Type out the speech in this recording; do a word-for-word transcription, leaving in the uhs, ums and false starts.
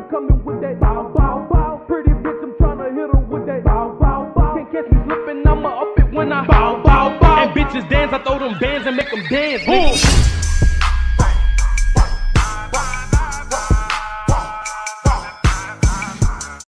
coming with that bow, bow, bow. Pretty bitch, I'm tryna hit her with that bow, bow, bow. Can't catch me slipping, I'ma up it when I bow, bow, bow. And bitches dance, I throw them bands and make them dance, nigga.